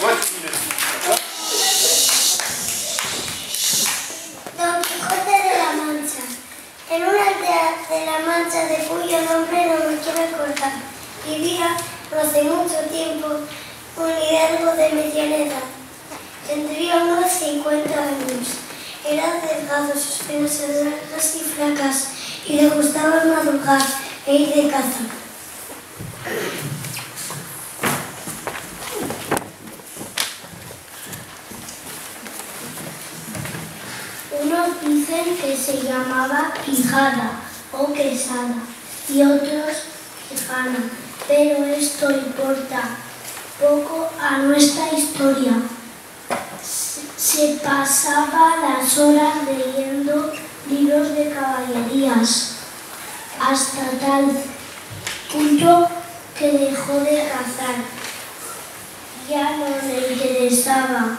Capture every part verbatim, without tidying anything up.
Don Quijote de la Mancha. En una aldea de la Mancha, de cuyo nombre no me quiero acordar, vivía hace mucho tiempo un hidalgo de mediana edad. Tendría unos cincuenta años. Era delgado, sus piernas eran largas y flacas, y le gustaba madrugar e ir de caza. Unos dicen que se llamaba Quijada o Quesada y otros Quijana, pero esto importa poco a nuestra historia. Se pasaba las horas leyendo libros de caballerías, hasta tal punto que dejó de cazar. Ya no le interesaba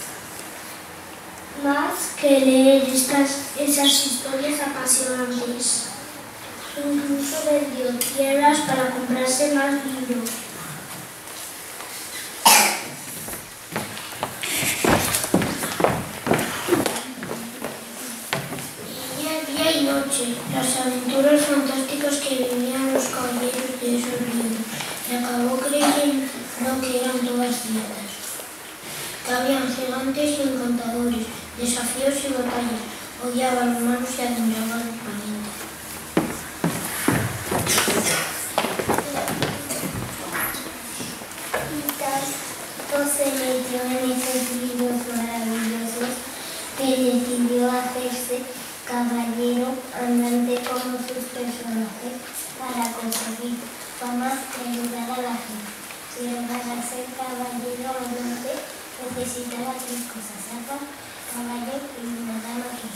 más que leer estas, esas historias apasionantes. Incluso vendió tierras para comprarse más libros. Día y noche, las aventuras fantásticas que vivían los caballeros de esos libros, y acabó creyendo que eran todas ciertas. Que habían gigantes y encantadores, desafíos y batallas, odiaba a los malos y admiraba a los valientes. Y tanto se metió en esos libros maravillosos que decidió hacerse caballero andante como sus personajes para conseguir fama y ayudar a la gente. Pero para ser caballero andante necesitaba tres cosas: arpa, caballo y una dama que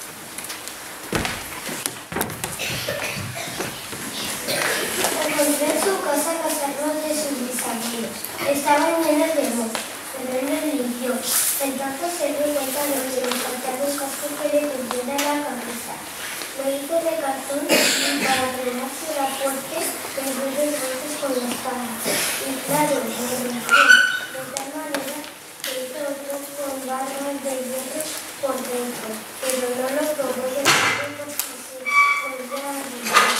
encontró en su casa los armas de sus bisabuelos. Estaban llenos de moho, pero él los limpió. Entonces se dio cuenta de que le faltaba un casco que le cubriera la cabeza. Lo hizo de cartón para fregarse la fuerte en vez de golpes con la espada. Y claro, lo limpió de tal manera que hizo otro con barras de hierro por dentro, pero no lo probó de nuevo porque se volvió a limpiar.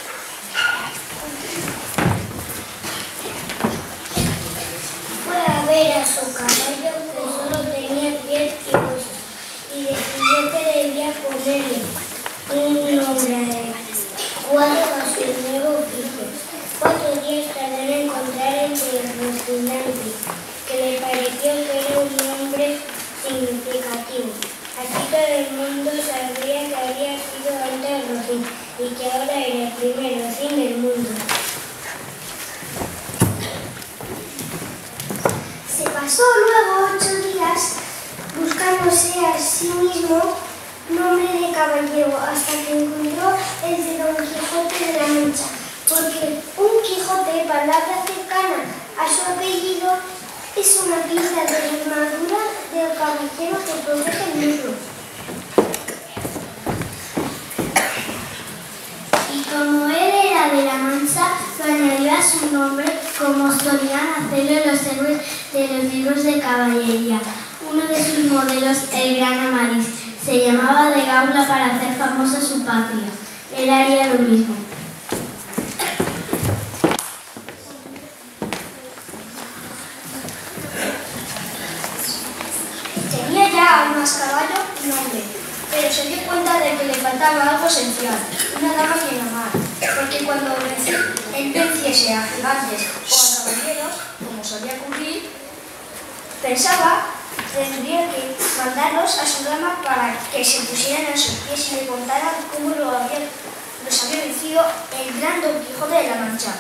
Fue a ver a su caballo que solo tenía pies y huesos y decidió que debía ponerle un nombre adecuado a su nuevo oficio. Cuatro días tardó en encontrar el de Rocinante, que le pareció que era un nombre significativo. Así todo el mundo sabría que había sido antes Rocín y que ahora era el primer Rocín del mundo. Se pasó luego ocho días buscándose a sí mismo nombre de caballero hasta que encontró el de Don Quijote de la Mancha, porque un Quijote, palabra cercana a su apellido, es una pieza de la armadura del caballero que protege el muslo. Y como él era de la Mancha, lo añadió a su nombre como solían hacerlo los héroes de los libros de caballería. Uno de sus modelos, el gran Amadís, se llamaba de Gaula para hacer famosa su patria. Él haría lo mismo. Tenía ya más caballo y nombre, pero se dio cuenta de que le faltaba algo esencial, una dama que amara, porque cuando él venciese a gigantes o a caballeros, como solía cumplir, pensaba tendría que mandarlos a su dama para que se pusieran a sus pies y le contaran cómo lo había, los había vencido el gran Don Quijote de la Mancha.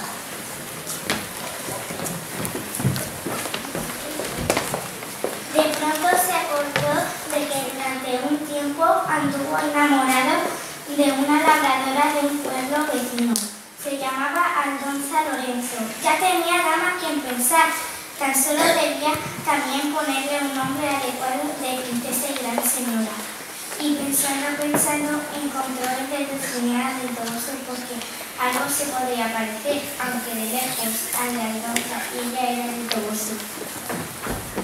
De pronto se acordó de que durante un tiempo anduvo enamorado de una labradora de un pueblo vecino. Se llamaba Aldonza Lorenzo. Ya tenía dama a quien pensar. Tan solo debía también ponerle un nombre adecuado de princesa y gran señora. Y pensando, pensando, encontró el de Dulcinea del Toboso porque algo se podía parecer, aunque de lejos, a la Aldonza, y ella era del Toboso.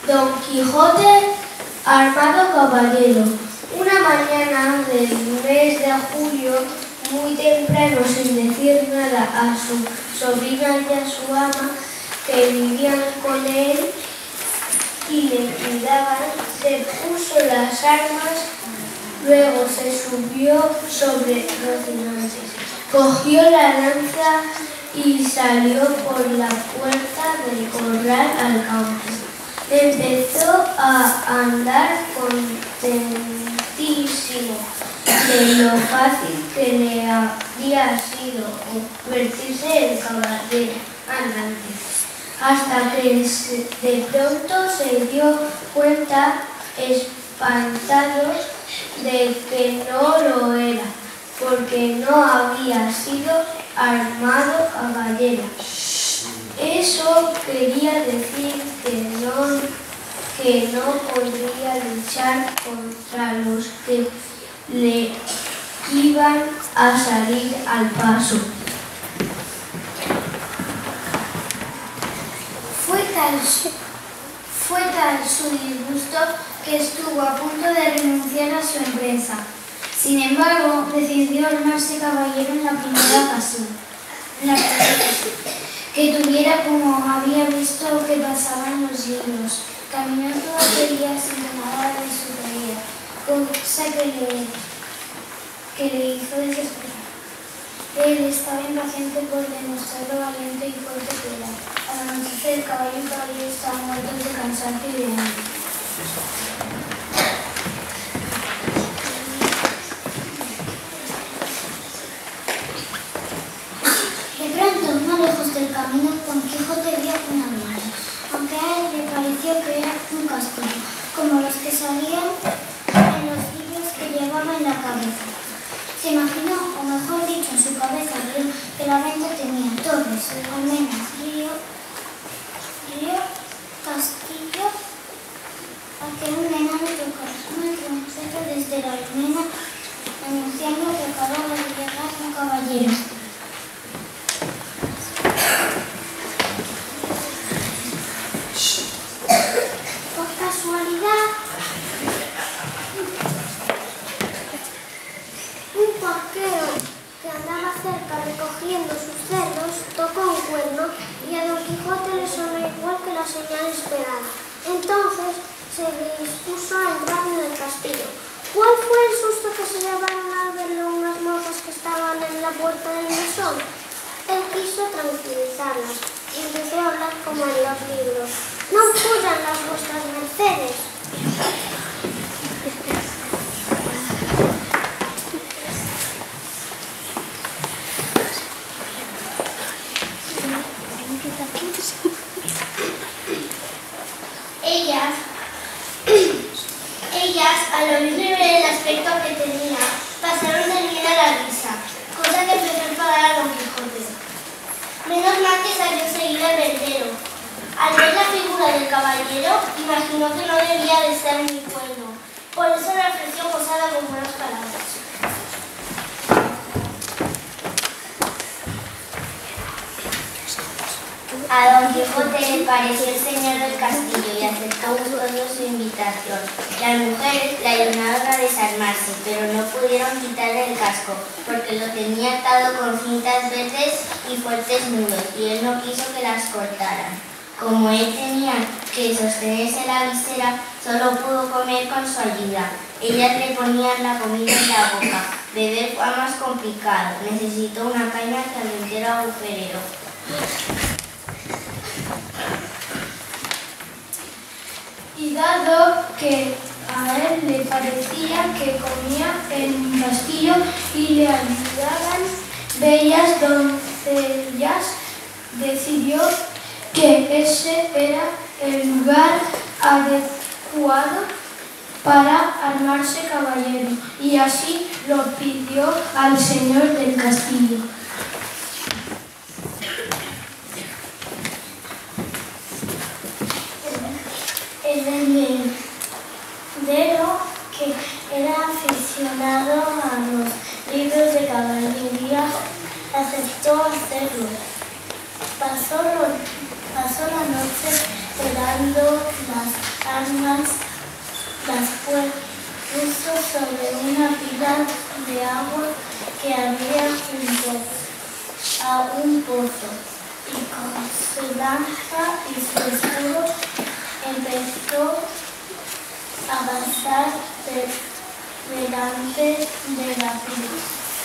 Don Quijote armado caballero. Una mañana del mes de julio, muy temprano, sin decir nada a su sobrina y a su ama, que vivían con él y le cuidaban, se puso las armas, luego se subió sobre Rocinante, cogió la lanza y salió por la puerta del corral al campo. Empezó a andar contentísimo de lo fácil que le había sido convertirse en caballero andante, hasta que de pronto se dio cuenta, espantado, de que no lo era, porque no había sido armado caballero. Eso quería decir que no, que no podría luchar contra los que le iban a salir al paso. Fue tal, fue tal su disgusto que estuvo a punto de renunciar a su empresa. Sin embargo, decidió armarse caballero en la primera ocasión, en la primera ocasión que tuviera, como había visto que pasaba en los libros. Caminó todo aquel día sin que nada de su caída, cosa que le, que le hizo desesperar. Él estaba impaciente por demostrar lo valiente y fuerte que era. Al anochecer, el caballo y caballero estaban muertos de cansancio y de hambre. De pronto, no lejos del camino, Don Quijote vio una mina, aunque a él le pareció que era un castillo, como los que salían en los libros que llevaba en la cabeza. Se imaginó, o mejor dicho, en su cabeza vio que la venta tenía torres, almenas, río, río, castillo, a que un enano tocaba un trompeta desde la almena, anunciando que acababa de llegar un caballero. Por casualidad, un porquero que andaba cerca recogiendo sus cerdos tocó un cuerno y a Don Quijote le sonó igual que la señal esperada. Entonces se dispuso a entrar en el castillo. ¿Cuál fue el susto que se llevaron al verlo unas monjas que estaban en la puerta del mesón? Él quiso tranquilizarlas y empezó a hablar como en los libros. ¡No fuyan las vuestras mercedes! Ellas, ellas, al oírle ver el aspecto que tenía, pasaron de miedo a la risa, cosa que empezó a enfadar a Don Quijote. Menos mal que salió enseguida el verdero. Al ver la figura del caballero, imaginó que no debía de ser muy bueno. Por eso le ofreció posada con buenas palabras. A Don Quijote le pareció el señor del castillo y aceptó gustoso su invitación. Las mujeres le ayudaron a desarmarse, pero no pudieron quitarle el casco, porque lo tenía atado con cintas verdes y fuertes nudos, y él no quiso que las cortaran. Como él tenía que sostenerse la visera, solo pudo comer con su ayuda. Ellas le ponían la comida en la boca. Beber fue más complicado. Necesitó una caña que al entero agujerero. Y dado que a él le parecía que comía en un castillo y le ayudaban bellas doncellas, decidió que ese era el lugar adecuado para armarse caballero, y así lo pidió al señor del castillo. El vendedero, que era aficionado a los libros de caballería, aceptó hacerlo. Pasó, lo, pasó la noche pelando las armas las puso sobre una pila de agua que había junto a un pozo, y con su lanza y su escudo empezó a avanzar de, delante de la pila.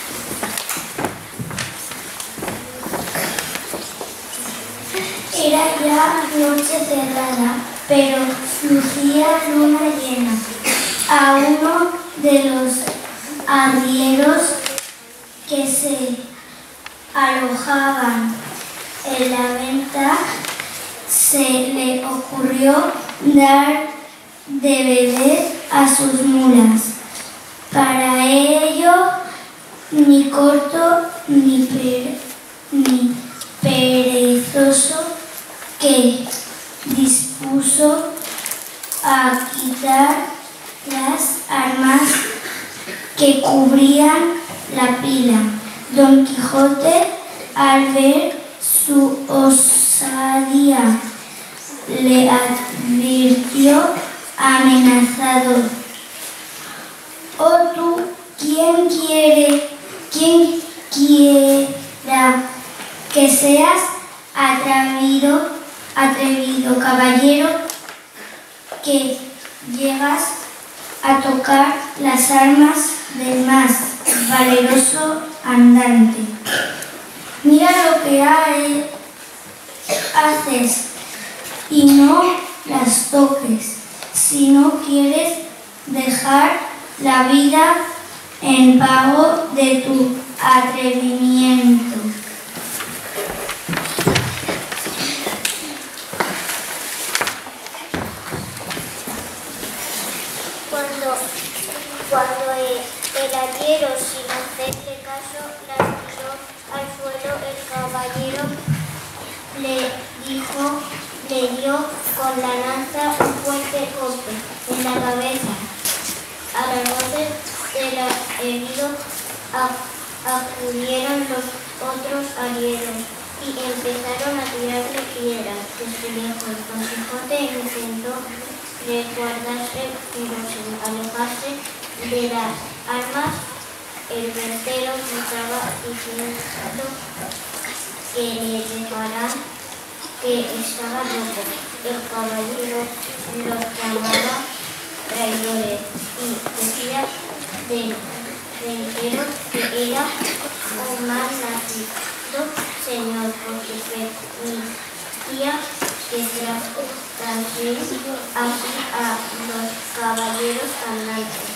Era ya noche cerrada, pero lucía luna llena. A uno de los arrieros que se alojaban en la venta se le ocurrió dar de beber a sus mulas. Para ello, ni corto ni, per, ni perezoso, que dispuso a quitar las armas que cubrían la pila. Don Quijote, al ver su osadía, le advirtió amenazado: «Oh tú, ¿quién quiere, quién quiera que seas atrevido, atrevido caballero, que llegas a tocar las armas del más valeroso andante? Mira lo que hay, haces y no las toques, si no quieres dejar la vida en pago de tu atrevimiento». Cuando, cuando el, el arriero, sin hacerle caso, la tiró al suelo, el caballero le dijo, le dio con la lanza un fuerte golpe en la cabeza. A las voces del herido acudieron los otros arrieros y empezaron a tirarle piedras desde lejos. Don Quijote intentó resguardarse, pero sin alejarse de las armas. El ventero estaba diciendo que le dejaran, que estaba loco. El caballero los llamaba traidores y decía del ventero que era un mal nacido señor, porque permitía que tratasen así a los caballeros andantes.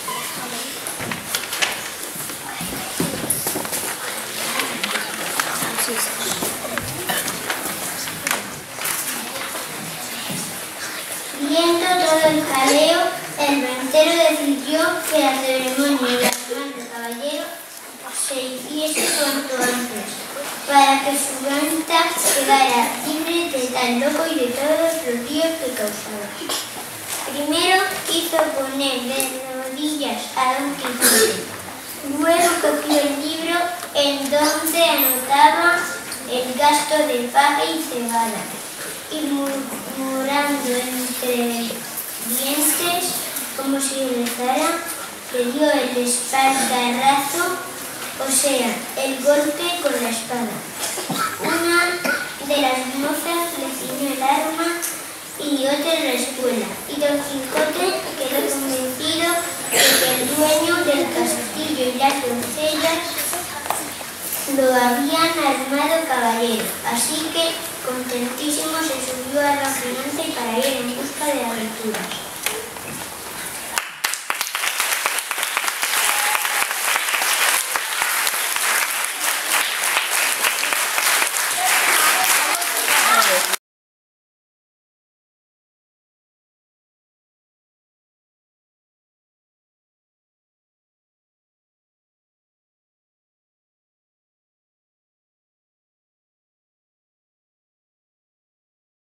Viendo todo el jaleo, el ventero decidió que la ceremonia y las armas del caballero se hiciese cuanto antes, para que su venta quedara libre de tan loco y de todos los líos que causaba. Primero hizo poner de rodillas a Don Quijote, luego cogió el libro en donde anotaba el gasto de paja y cebada, y murmurando entre dientes como si rezara, le dio el espaldarazo, o sea, el golpe con la espada. Una de las mozas le ciñó el arma y otra la espuela, y Don Quijote quedó convencido de que el dueño del castillo y las doncellas lo habían armado caballero, así que contentísimo se subió a la jinete para ir en busca de aventuras.